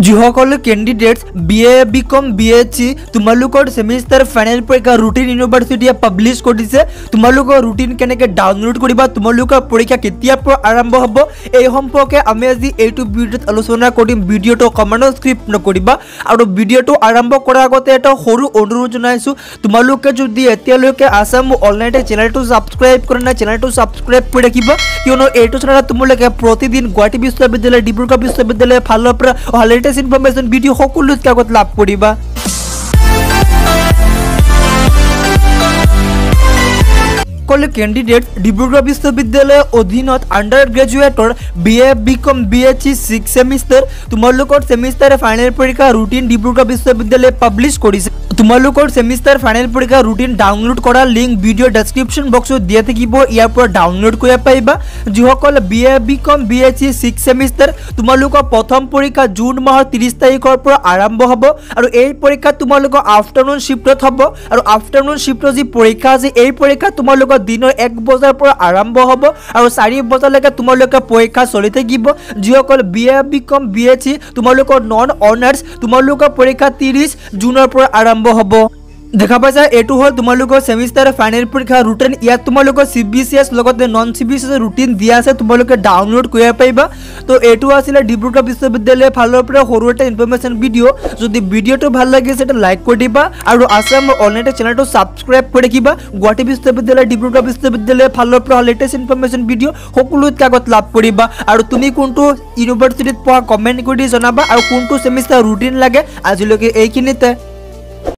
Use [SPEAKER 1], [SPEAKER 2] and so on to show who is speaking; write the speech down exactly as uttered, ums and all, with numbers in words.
[SPEAKER 1] যিসকল candidates B A B com B S C তোমালোকৰ semester final পৰীক্ষা routine ইউনিভাৰ্চিটিয়ে পাব্লিছ কৰিছে। তোমালোকৰ ৰুটিন কেনেকৈ ডাউনলোড কৰিবা, তোমালোকৰ পৰীক্ষা কেতিয়াৰ পৰা আৰম্ভ হ'ব, এই সম্পৰ্কে আমি আজি এইটো ভিডিঅ'ত আলোচনা কৰিম। ভিডিঅ'টো কমেণ্টত স্ক্ৰিপ্ট নকৰিবা আৰু ভিডিঅ'টো আৰম্ভ কৰাৰ আগতে এটা সৰু অনুৰোধ জনাইছোঁ, তোমালোকে যদি এতিয়ালৈকে আছাম অনলাইন চেনেলটো ছাবস্ক্ৰাইব কৰা নাই চেনেলটো ছাবস্ক্ৰাইব কৰি ৰাখিবা, কিয়নো এইটো চেনেলত তোমালোকে প্ৰতিদিন গুৱাহাটী বিশ্ববিদ্যালয় ডিব্ৰুগড় বিশ্ববিদ্যালয়ৰ ফালৰ পৰা অহা লেটেষ্ট ইনফৰমেশ্যন ভিডিঅ' সকলোতকৈ আগত লাভ কৰিবা। সকল কেণ্ডিডেট ডিব্ৰুগড় বিশ্ববিদ্যালয়ৰ অধীনত আণ্ডাৰ গ্ৰেজুৱেটৰ B A B com B S C six semester তোমালোকৰ ছেমিষ্টাৰ ফাইনেল পৰীক্ষা ৰুটিন ডিব্ৰুগড় বিশ্ববিদ্যালয়ে পাব্লিছ কৰিছে। তোমালোকৰ ছেমিষ্টাৰ ফাইনেল পৰীক্ষা ৰুটিন ডাউনলোড কৰাৰ লিংক ভিডিঅ' ডেছক্ৰিপশ্যন বক্সত দিয়া থাকিব, ইয়াৰ পৰা ডাউনলোড কৰিব পাৰিবা। যিসকল B A B com B S C six semester তোমালোকৰ প্ৰথম পৰীক্ষা জুন মাহৰ ত্ৰিছ তাৰিখৰ পৰা আৰম্ভ হ'ব আৰু এই পৰীক্ষা তোমালোকৰ আফটাৰনুন শিফ্টত হ'ব আৰু আফটাৰনুন শিফ্টৰ যি পৰীক্ষা আছে এই পৰীক্ষা তোমালোকৰ দিনৰ এক বজাৰ পৰা আৰম্ভ হ'ব আৰু চাৰি বজালৈকে তোমালোকে পৰীক্ষা চলি থাকিব। যিসকল B A B com B S C তোমালোকৰ নন অনাৰ্ছ তোমালোকৰ পৰীক্ষা ত্ৰিছ জুনৰ পৰা আৰম্ভ হ'ব। দেখা পাইছা এইটো হ'ল তোমালোকৰ ছেমিষ্টাৰ ফাইনেল পৰীক্ষা ৰুটিন। ইয়াত তোমালোকৰ চি বি চি এছ লগতে non C B C S routine দিয়া আছে, তোমালোকে ডাউনলোড কৰিব পাৰিবা। তো এইটো আছিলে ডিব্ৰুগড় বিশ্ববিদ্যালয়ৰ ফালৰ পৰা সৰু এটা ইনফৰমেশ্যন ভিডিঅ'। যদি ভিডিঅ'টো ভাল লাগিছে এটা লাইক কৰি দিবা আৰু আছাম অনলাইন চেনেলটো ছাবস্ক্ৰাইব কৰি ৰাখিবা। গুৱাহাটী বিশ্ববিদ্যালয় ডিব্ৰুগড় বিশ্ববিদ্যালয়ৰ ফালৰ পৰা লেটেষ্ট ইনফৰমেশ্যন ভিডিঅ' সকলোতকৈ আগত লাভ কৰিবা। আৰু তুমি কোনটো ইউনিভাৰ্চিটিত পঢ়া কমেণ্ট কৰি জনাবা আৰু কোনটো ছেমিষ্টাৰ ৰুটিন লাগে। আজিলৈকে এইখিনিতে।